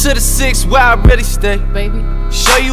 to the 6 where I really stay, baby. Show you